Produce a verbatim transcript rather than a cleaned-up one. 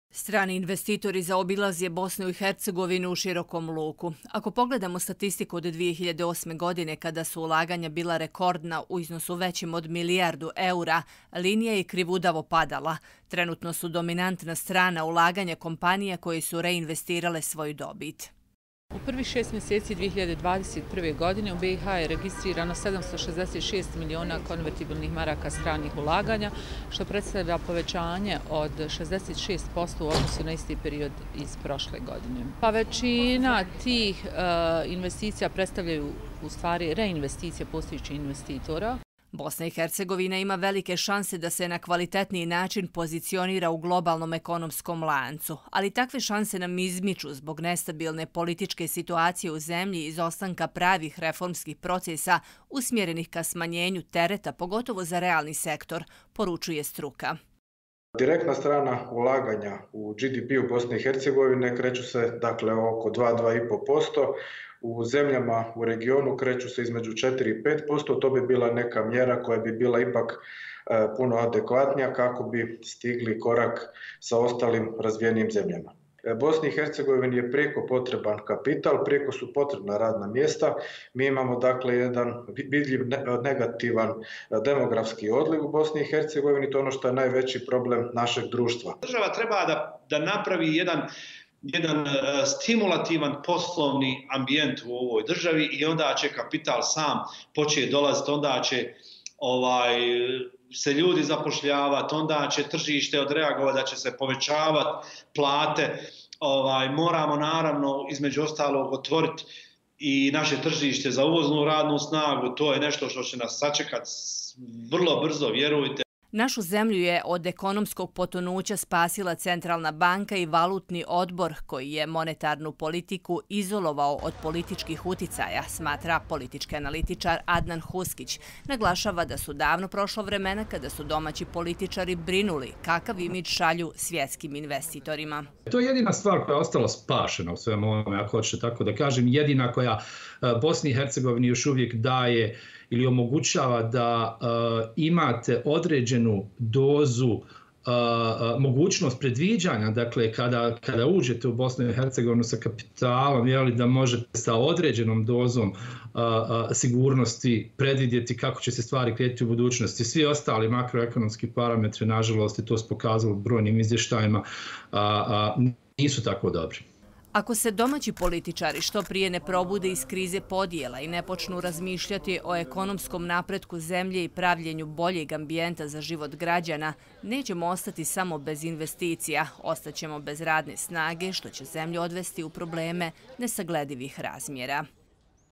Strani investitori zaobilazje Bosnu i Hercegovinu u širokom luku. Ako pogledamo statistiku od dvije hiljade osme. godine, kada su ulaganja bila rekordna u iznosu većim od milijardu eura, linija je krivudavo padala. Trenutno su dominantna strana ulaganja kompanija koje su reinvestirale svoju dobit. U prvih šest mjeseci dvije hiljade dvadeset prve. godine u B i H je registrirano sedamsto šezdeset šest miliona konvertibilnih maraka stranih ulaganja, što predstavlja povećanje od šezdeset šest posto u odnosu na isti period iz prošle godine. Pa većina tih uh, investicija predstavljaju u stvari reinvesticije postojećih investitora. Bosna i Hercegovina ima velike šanse da se na kvalitetniji način pozicionira u globalnom ekonomskom lancu, ali takve šanse nam izmiču zbog nestabilne političke situacije u zemlji i izostanka pravih reformskih procesa usmjerenih ka smanjenju tereta, pogotovo za realni sektor, poručuje struka. Direktna strana ulaganja u G D P u Bosne i Hercegovine kreću se dakle oko dva do dva i pol posto. U zemljama u regionu kreću se između četiri i pet posto, to bi bila neka mjera koja bi bila ipak e, puno adekvatnija kako bi stigli korak sa ostalim razvijenim zemljama. E, Bosni i Hercegovini je prijeko potreban kapital, prijeko su potrebna radna mjesta. Mi imamo dakle jedan vidljiv negativan demografski odliv u Bosni i Hercegovini, to je ono što je najveći problem našeg društva. Država treba da, da napravi jedan jedan stimulativan poslovni ambijent u ovoj državi i onda će kapital sam početi dolaziti, onda će ovaj, se ljudi zapošljavati, onda će tržište odreagovati da će se povećavati plate. Ovaj, moramo naravno između ostalog otvoriti i naše tržište za uvoznu radnu snagu, to je nešto što će nas sačekati vrlo brzo, vjerujte. Našu zemlju je od ekonomskog potonuća spasila Centralna banka i valutni odbor koji je monetarnu politiku izolovao od političkih uticaja, smatra politički analitičar Adnan Huskić. Naglašava da su davno prošla vremena kada su domaći političari brinuli kakav imidž šalju svjetskim investitorima. To je jedina stvar koja je ostala spašena u svemu ovome, ako hoćete tako da kažem, jedina koja Bosni i Hercegovini još uvijek daje ili omogućava da uh, imate određenu dozu uh, uh, mogućnost predviđanja, dakle kada, kada uđete u Bosnu i Hercegovinu sa kapitalom, jeli, da možete sa određenom dozom uh, uh, sigurnosti predvidjeti kako će se stvari kretati u budućnosti. Svi ostali makroekonomski parametri, nažalost, i to se pokazalo brojnim izvještajima, uh, uh, nisu tako dobri. Ako se domaći političari što prije ne probude iz krize podjela i ne počnu razmišljati o ekonomskom napretku zemlje i pravljenju boljeg ambijenta za život građana, nećemo ostati samo bez investicija, ostaćemo bez radne snage, što će zemlju odvesti u probleme nesagledivih razmjera.